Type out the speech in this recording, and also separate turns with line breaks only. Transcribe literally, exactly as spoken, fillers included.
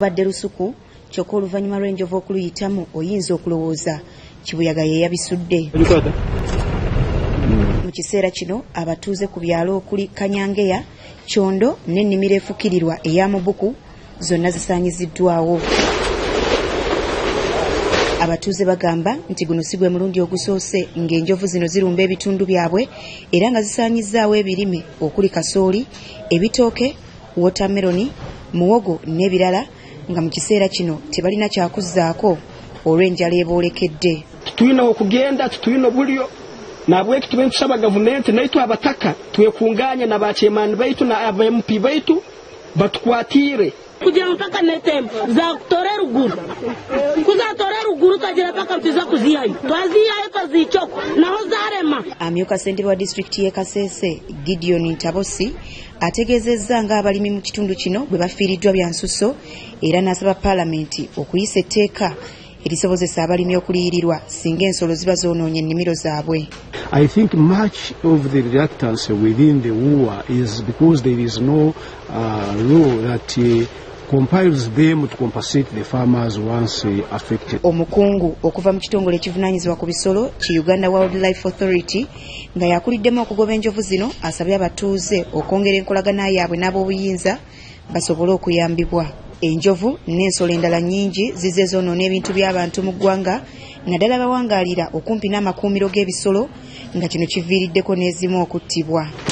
Badde lusuku kyokka oluvannyuma lw'enjovu okuluyitamu oyinza okulowooza kibuyaga ye yabisudde. Mu kiseera kino abatuuze ku byalo okuli Kanyangeya, Kyondo n'ennimiro efukirirwa eya Mubuku zonna zisaanyiziddwawo. Abatuuze bagamba nti guno si gwe mulundi ogusoose ng'enjovu zino zirumba ebitundu byabwe era nga zisaanyizzaawo ebirime okuli kasooli, ebitooke, wotameroni, muwogo n'ebirala nga mu kiseera kino tebalina kyakuzzaako olw'enjala eboolekedde.
Tulina okugenda tulina bulyo nabwe kitube tusaba gavumenti naitu abataka twekunganya na bachemani baitu na aba M P baitu batukwatire
kugira mpaka netempo za kutorera ruguru kuza torera ruguru kagira paka mtiza kuziyayo twaziyayo twazichoko naho zarema.
Amyuka ssentebe wa district ye Kasese Gideon Ntabosi ategeezezza nga abalimi mu kitundu kino bwe bafiiriddwa bya nsusso era n'asaba Paalamenti okuyisa etteeka erisobozesa abalimi okuliyirirwa singa ensolo ziba zoonoonye ennimiro zaabwe.
I think much of the reluctance within the W U A is because there is no uh, law that uh, compiles them to compensate the farmers once uh, affected.
Omukungu okuva mu kitongole ekivunaanyizibwa ku bisolo ki Uganda Wildlife Authority nga yakuliddemu okugoba enjovu zino asabye abatuuze okwongera enkolagana yaabwe n'ab'obuyinza basobole okuyambibwa. Enjovu n'ensolo endala nnyingi zizze zoonoona ebintu by'abantu mu ggwanga naddala bawangaalira okumpi n'amakuumiro g'ebisolo nga kino kiviiriddeko n'ezimu okuttibwa.